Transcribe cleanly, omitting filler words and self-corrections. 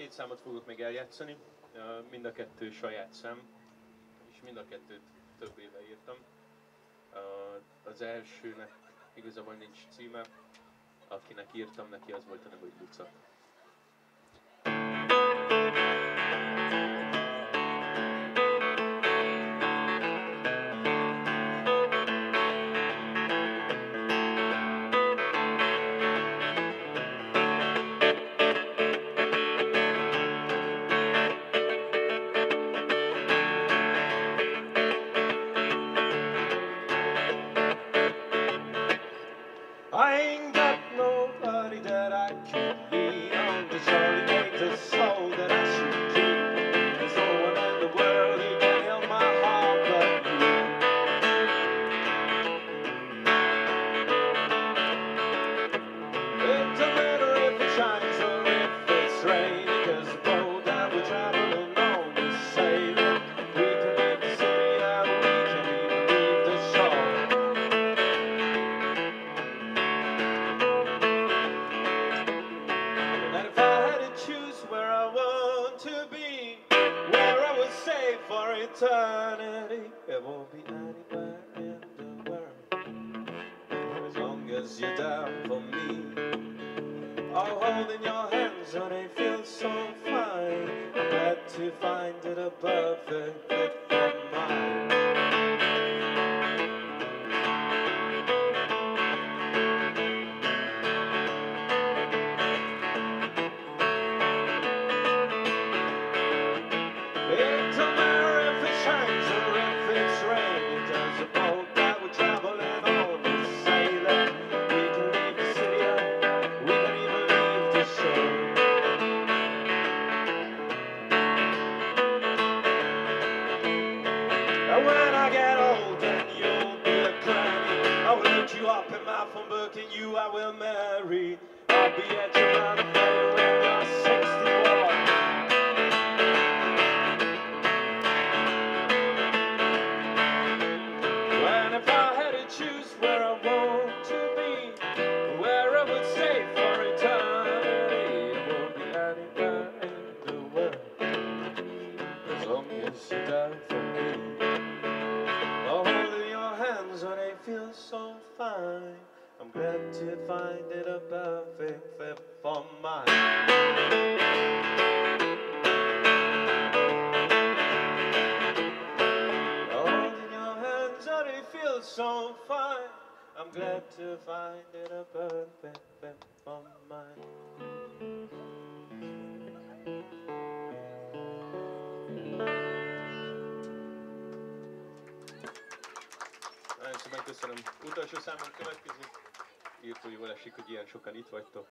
két számot fogok még eljátszani, mind a kettő saját szám, és mind a kettőt több éve írtam. Az elsőnek igazából nincs címe, akinek írtam neki, az volt a neve, hogy Luca. I ain't got nobody that I can lean on to surely make the soul that I should keep. There's no one in the world who can heal my heart but you. It don't matter if it shines or if it's raining, 'cause the boat that we're traveling on is sailing. We can leave the city and we can even leave the shore. Where I want to be, where I will stay for eternity. It won't be anywhere in the world, as long as you're down for me. Oh, holding your hands when they feel so fine. I'm glad to find it a perfect fit for mine. It don't matter if it shines or if it's raining, there's a boat that we're traveling on is sailing. We can leave the city and we can even leave the shore. And when I get old and you'll be a granny, I will look you up in my phone book and you I will marry. I'll be at your anniversary when you're 61. If I had to choose where I want to be, where I would stay for eternity, it won't be anywhere in the world, as long as you're down for me. Oh, holding your hands when they feel so fine, I'm glad to find it a perfect fit for mine. So fine, I'm glad to find it a perfect fit for mine. Nagyon szépen köszönöm. Utolsó számon következik. Írtó, jól esik, hogy ilyen sokan itt vagytok.